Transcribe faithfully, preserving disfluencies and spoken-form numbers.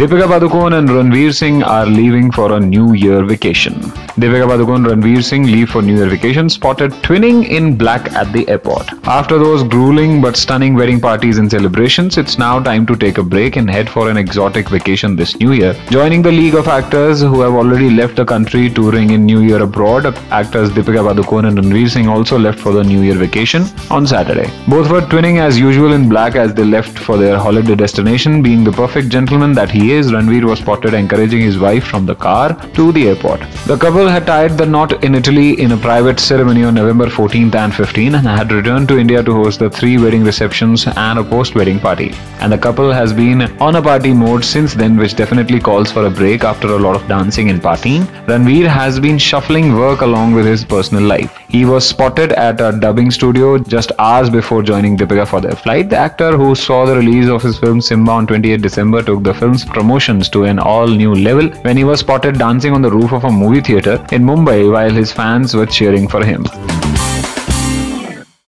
Deepika Padukone and Ranveer Singh are leaving for a New Year vacation. Deepika Padukone and Ranveer Singh leave for New Year vacation, spotted twinning in black at the airport. After those grueling but stunning wedding parties and celebrations, it's now time to take a break and head for an exotic vacation this New Year. Joining the league of actors who have already left the country touring in New Year abroad, actors Deepika Padukone and Ranveer Singh also left for the New Year vacation on Saturday. Both were twinning as usual in black as they left for their holiday destination. Being the perfect gentleman that he is, Ranveer was spotted encouraging his wife from the car to the airport. The couple had tied the knot in Italy in a private ceremony on November fourteenth and fifteenth and had returned to India to host the three wedding receptions and a post-wedding party. And the couple has been on a party mode since then, which definitely calls for a break after a lot of dancing and partying. Ranveer has been shuffling work along with his personal life. He was spotted at a dubbing studio just hours before joining Deepika for their flight. The actor, who saw the release of his film Simba on twenty-eighth December, took the film's promotions to an all-new level when he was spotted dancing on the roof of a movie theatre in Mumbai while his fans were cheering for him.